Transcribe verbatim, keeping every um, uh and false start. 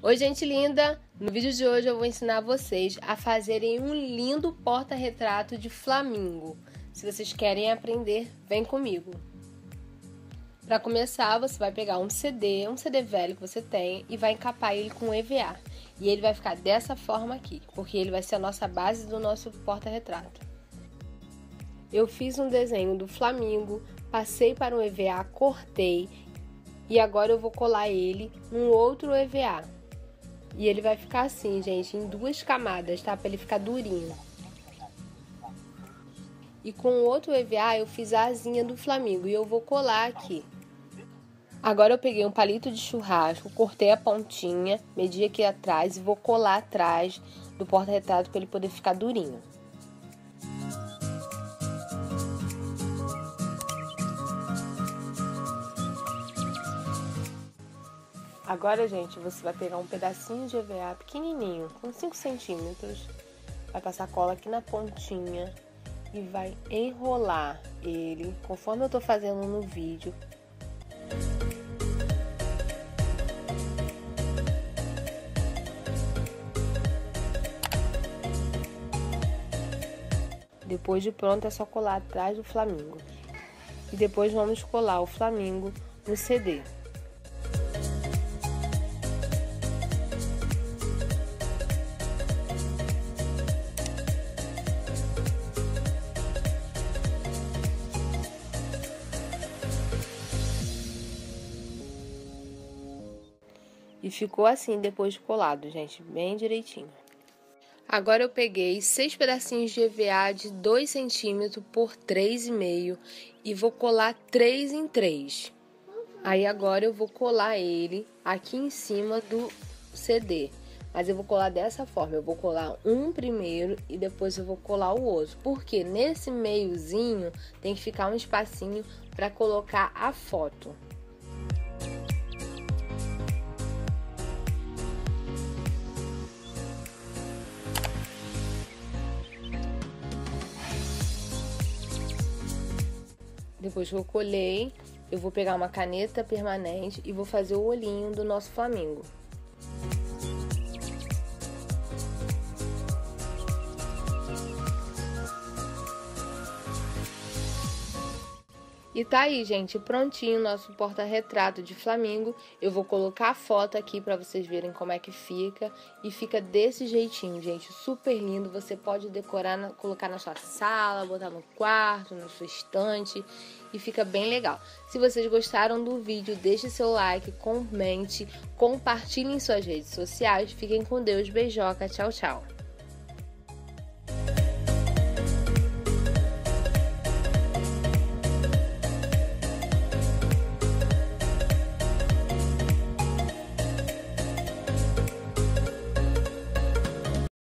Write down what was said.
Oi, gente linda! No vídeo de hoje eu vou ensinar vocês a fazerem um lindo porta-retrato de flamingo. Se vocês querem aprender, vem comigo. Para começar, você vai pegar um C D, um C D velho que você tem e vai encapar ele com E V A. E ele vai ficar dessa forma aqui, porque ele vai ser a nossa base do nosso porta-retrato. Eu fiz um desenho do flamingo, passei para um E V A, cortei e agora eu vou colar ele num outro E V A. E ele vai ficar assim, gente, em duas camadas, tá? Para ele ficar durinho. E com o outro E V A eu fiz a asinha do flamingo e eu vou colar aqui. Agora eu peguei um palito de churrasco, cortei a pontinha, medi aqui atrás e vou colar atrás do porta-retrato para ele poder ficar durinho. Agora, gente, você vai pegar um pedacinho de E V A pequenininho, com cinco centímetros, vai passar cola aqui na pontinha e vai enrolar ele, conforme eu tô fazendo no vídeo. Depois de pronto é só colar atrás do flamingo. E depois vamos colar o flamingo no C D. E ficou assim depois de colado, gente, bem direitinho. Agora eu peguei seis pedacinhos de E V A de dois centímetros por três e meio e vou colar três em três. Aí agora eu vou colar ele aqui em cima do C D. Mas eu vou colar dessa forma, eu vou colar um primeiro e depois eu vou colar o outro. Porque nesse meiozinho tem que ficar um espacinho para colocar a foto. Depois que eu colhei, eu vou pegar uma caneta permanente e vou fazer o olhinho do nosso flamingo. E tá aí, gente, prontinho o nosso porta-retrato de flamingo. Eu vou colocar a foto aqui pra vocês verem como é que fica. E fica desse jeitinho, gente, super lindo. Você pode decorar, colocar na sua sala, botar no quarto, na sua estante. E fica bem legal. Se vocês gostaram do vídeo, deixe seu like, comente, compartilhem em suas redes sociais. Fiquem com Deus, beijoca, tchau, tchau.